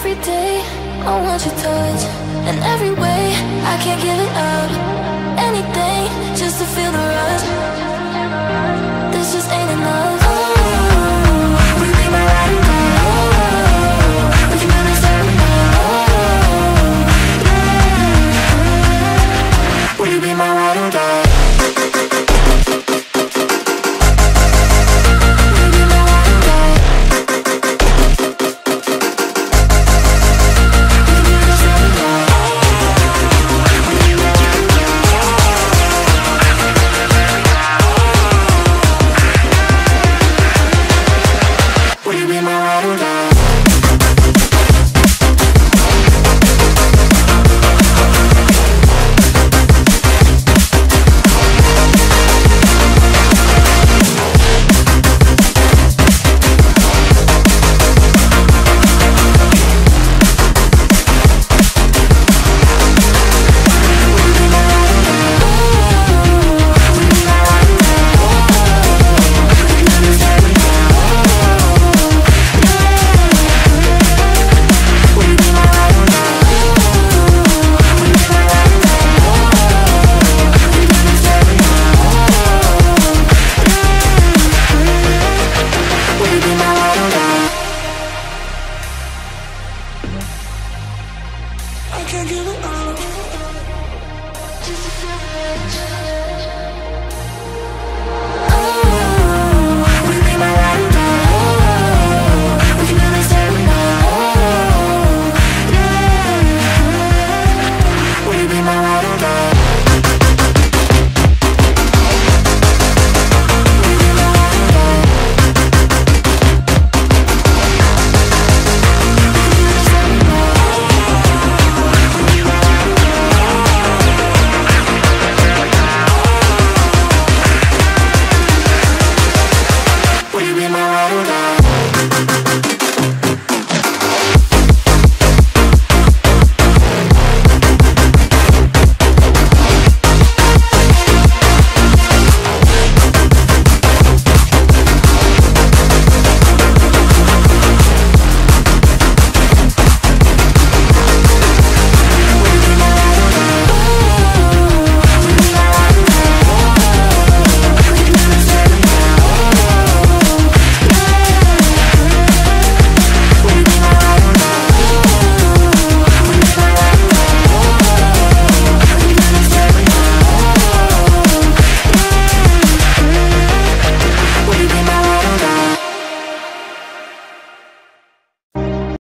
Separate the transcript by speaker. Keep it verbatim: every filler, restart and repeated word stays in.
Speaker 1: every day I want your touch, in every way I can't give it up. Anything just to feel the rush. This just ain't enough. Oh, will you be my ride or die? Oh, would you really stay with me? Oh, yeah. Will you be my ride or die? I can't give it up. Just a